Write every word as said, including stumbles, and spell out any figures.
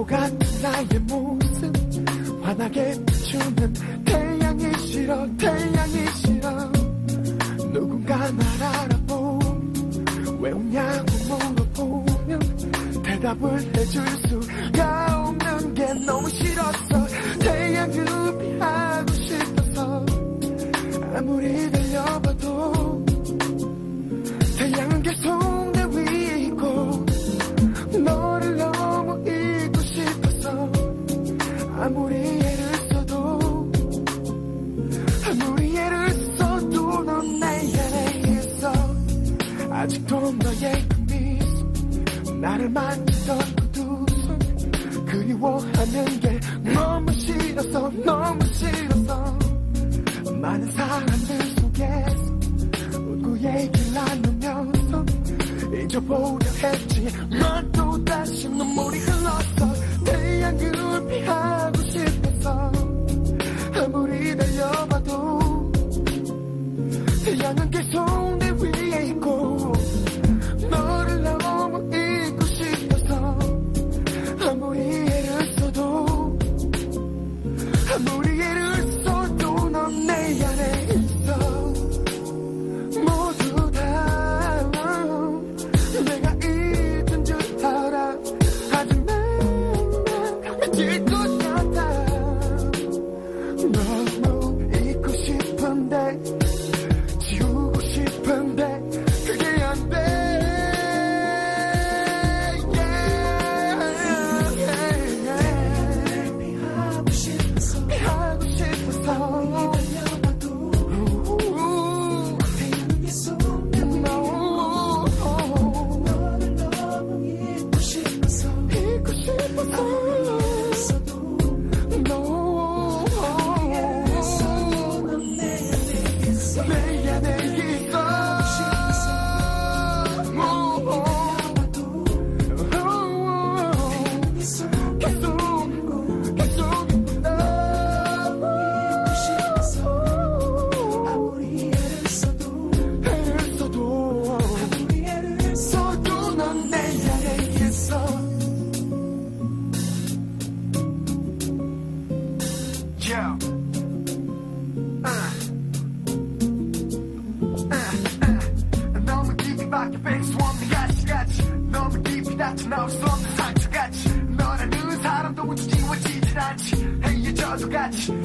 바보 같은 나의 모습 환하게 비추는 태양이 싫어 태양이 싫어 누군가 날 알아보 왜 웃냐고 물어보면 대답을 해줄 수가 없는 게 너무 싫었어 태양을 피하고 싶어서 아무리 달려봐도 태양은 계속 내 위에 있고 너를 너무 잊고 싶어서 아무리 애를 써도 아무리 애를 써도 넌 내 안에 있어 아직도 너의 그 미소 나를 만지던 그 두 손 그리워하는 게 너무 싫어서 너무 싫어서 많은 사람들 속에서 웃고 얘기를 나누면서 잊어보려 했지 넌 또다시 눈물이 흘렀어 태양을 피하고 싶어서 아무리 달려봐도 태양은 계속 내 위에 있고 너를 너무 잊고 싶어서 아무리 애를 써도 아무리 애를 써도 넌 내 안에 있어 모두 다 내가 잊은 줄 알아 하지만 난 미칠 것 같아 너무 잊고 싶은데 지우고 싶은데 그게 안 돼 피하고 싶어서 피하고 싶어서 너무 깊이 박혀 백수없는 가시같이 너무 깊이 닫혀 나올 수 없는 상처같이 너라는 사람도 모두 지워지질 않지 헤어져도 같이